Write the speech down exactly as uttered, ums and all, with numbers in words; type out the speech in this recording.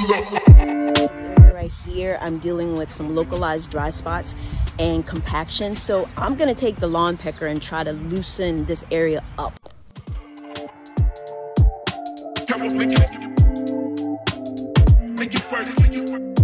area right here, I'm dealing with some localized dry spots and compaction. So I'm gonna take the LawnPecker and try to loosen this area up. Make it, make it work, make it work.